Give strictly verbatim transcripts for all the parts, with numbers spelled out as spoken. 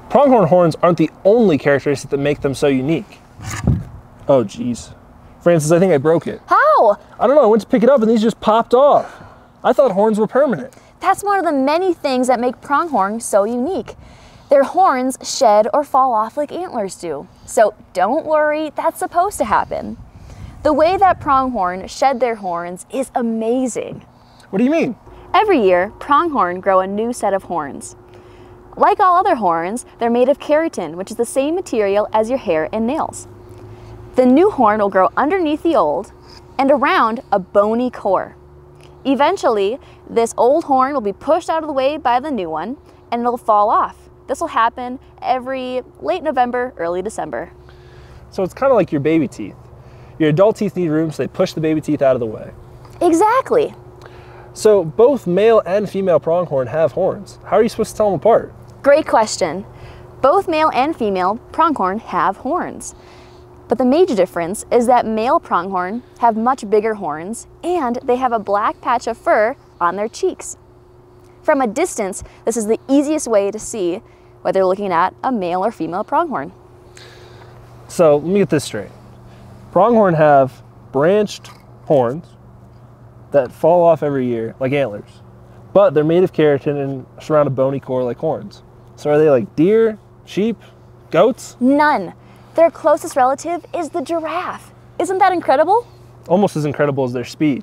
Pronghorn horns aren't the only characteristic that make them so unique. Oh, geez. Francis, I think I broke it. How? I don't know, I went to pick it up and these just popped off. I thought horns were permanent. That's one of the many things that make pronghorn so unique. Their horns shed or fall off like antlers do. So don't worry, that's supposed to happen. The way that pronghorn shed their horns is amazing. What do you mean? Every year, pronghorn grow a new set of horns. Like all other horns, they're made of keratin, which is the same material as your hair and nails. The new horn will grow underneath the old and around a bony core. Eventually, this old horn will be pushed out of the way by the new one and it'll fall off. This will happen every late November, early December. So it's kind of like your baby teeth. Your adult teeth need room, so they push the baby teeth out of the way. Exactly. So both male and female pronghorn have horns. How are you supposed to tell them apart? Great question. Both male and female pronghorn have horns. But the major difference is that male pronghorn have much bigger horns and they have a black patch of fur on their cheeks. From a distance, this is the easiest way to see whether you're looking at a male or female pronghorn. So let me get this straight. Pronghorn have branched horns that fall off every year like antlers, but they're made of keratin and surround a bony core like horns. So are they like deer, sheep, goats? None. Their closest relative is the giraffe. Isn't that incredible? Almost as incredible as their speed.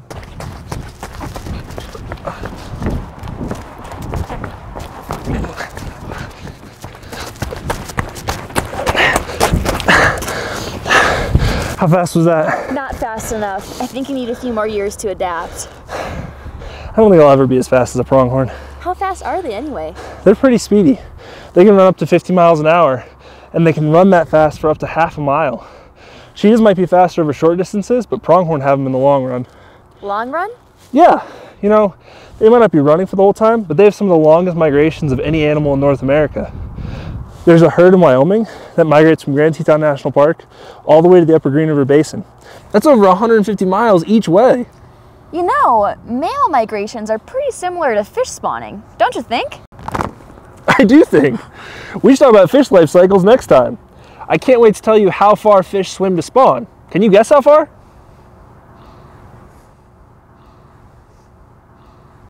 How fast was that? Not fast enough. I think you need a few more years to adapt. I don't think I'll ever be as fast as a pronghorn. How fast are they anyway? They're pretty speedy. They can run up to fifty miles an hour, and they can run that fast for up to half a mile. Cheetahs might be faster over short distances, but pronghorn have them in the long run. Long run? Yeah, you know, they might not be running for the whole time, but they have some of the longest migrations of any animal in North America. There's a herd in Wyoming that migrates from Grand Teton National Park all the way to the Upper Green River Basin. That's over one hundred fifty miles each way. You know, male migrations are pretty similar to fish spawning, don't you think? I do think. We should talk about fish life cycles next time. I can't wait to tell you how far fish swim to spawn. Can you guess how far?